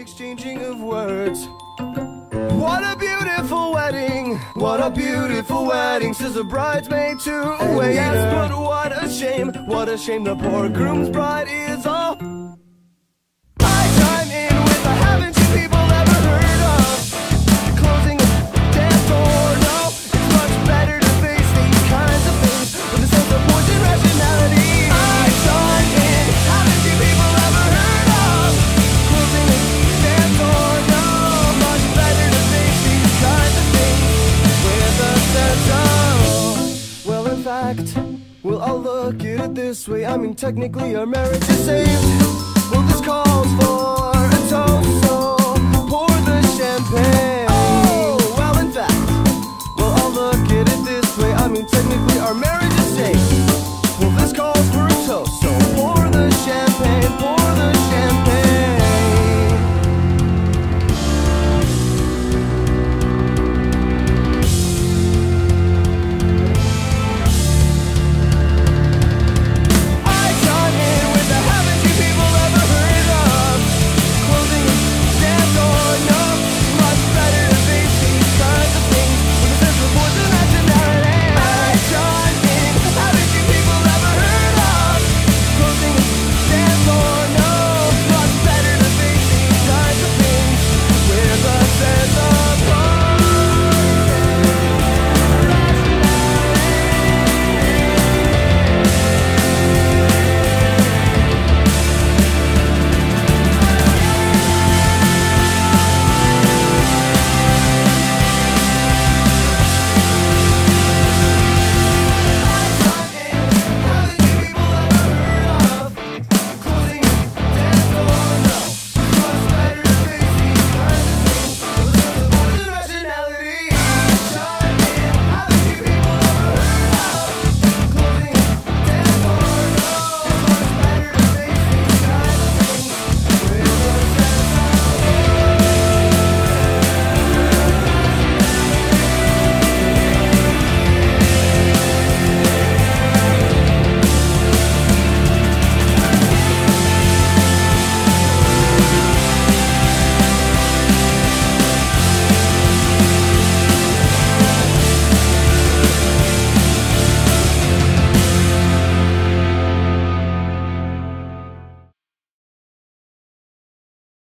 exchanging of words. What a beautiful wedding, what a beautiful wedding, says a bridesmaid to a waiter. Yes, but what a shame the poor groom's bride is all. I chime in with a haven't you people ever heard of closing a dance door? No, it's much better to face these kinds of things with a sense of poison rationality. I chime in, haven't you people ever heard of closing a dance door? No, much better to face these kinds of things with a sense of, well, in fact, well, I'll look at it this way. I mean, technically our marriage is saved. Well, this calls for